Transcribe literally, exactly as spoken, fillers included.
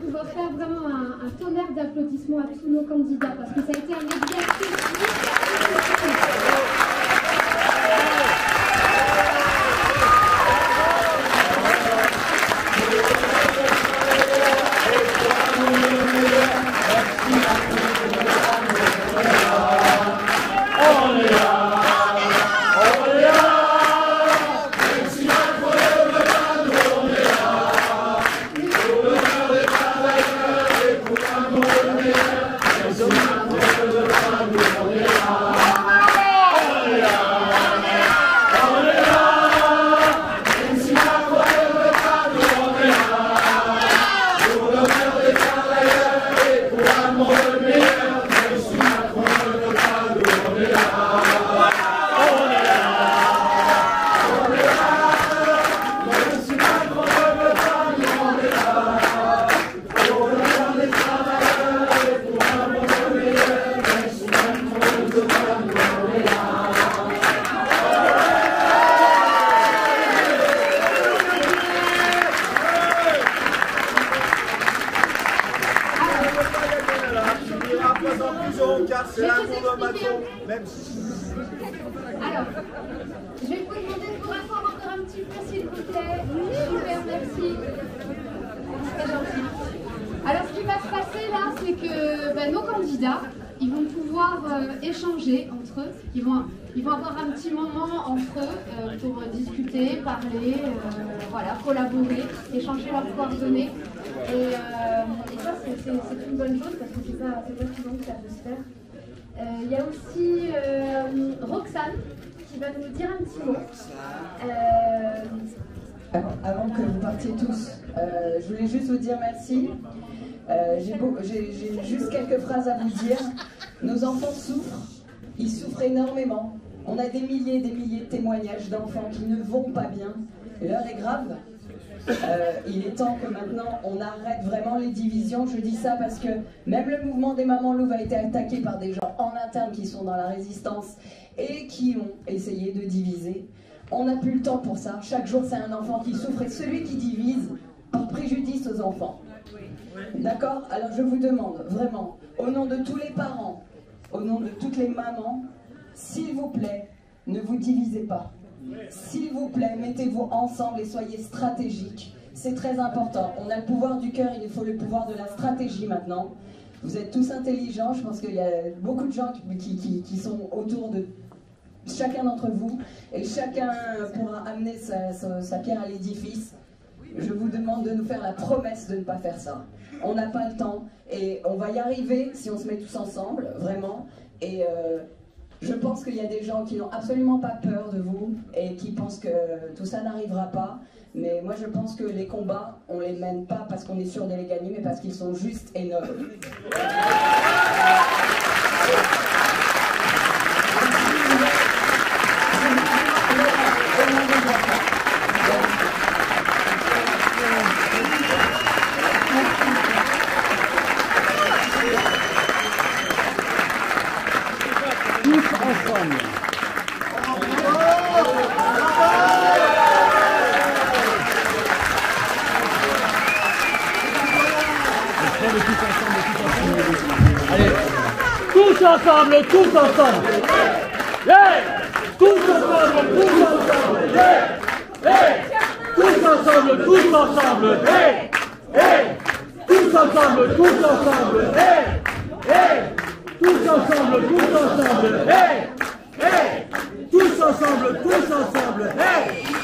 on va faire vraiment un, un tonnerre d'applaudissements à tous nos candidats parce que ça a été un exercice. Alors, je vais vous demander de vous rasseoir encore un petit peu, s'il vous plaît. Super, merci. Très gentil. Alors, ce qui va se passer là, c'est que ben, nos candidats, ils vont pouvoir euh, échanger entre eux. Ils vont, ils vont avoir un petit moment entre eux euh, pour discuter, parler, euh, voilà, collaborer, échanger leurs coordonnées. Et, euh, et ça, c'est une bonne chose parce que c'est pas, c'est pas souvent que ça peut se faire. Il euh, y a aussi euh, Roxane qui va nous dire un petit mot. Euh... Alors, avant que vous partiez tous, euh, je voulais juste vous dire merci. Euh, J'ai juste quelques phrases à vous dire. Nos enfants souffrent, ils souffrent énormément. On a des milliers et des milliers de témoignages d'enfants qui ne vont pas bien. L'heure est grave. Euh, il est temps que maintenant on arrête vraiment les divisions. Je dis ça parce que même le mouvement des Mamans Louves a été attaqué par des gens en interne qui sont dans la résistance et qui ont essayé de diviser. On n'a plus le temps pour ça. Chaque jour c'est un enfant qui souffre et celui qui divise porte préjudice aux enfants. D'accord? Alors je vous demande vraiment, au nom de tous les parents, au nom de toutes les mamans, s'il vous plaît, ne vous divisez pas. S'il vous plaît, mettez-vous ensemble et soyez stratégiques. C'est très important. On a le pouvoir du cœur, il faut le pouvoir de la stratégie maintenant. Vous êtes tous intelligents, je pense qu'il y a beaucoup de gens qui, qui, qui sont autour de chacun d'entre vous et chacun pourra amener sa, sa, sa pierre à l'édifice. Je vous demande de nous faire la promesse de ne pas faire ça. On n'a pas le temps et on va y arriver si on se met tous ensemble, vraiment. Et euh, je pense qu'il y a des gens qui n'ont absolument pas peur de vous et qui pensent que tout ça n'arrivera pas. Mais moi je pense que les combats, on les mène pas parce qu'on est sûr de les gagner, mais parce qu'ils sont justes et nobles. Allez, tous ensemble, tous ensemble. Hey, tous ensemble, tous ensemble. Hey, hey, tous ensemble, tous ensemble. Hey, hey, tous ensemble, tous ensemble. Hey, hey, tous ensemble, tous ensemble. Hey, hey, tous ensemble, tous ensemble. Hey.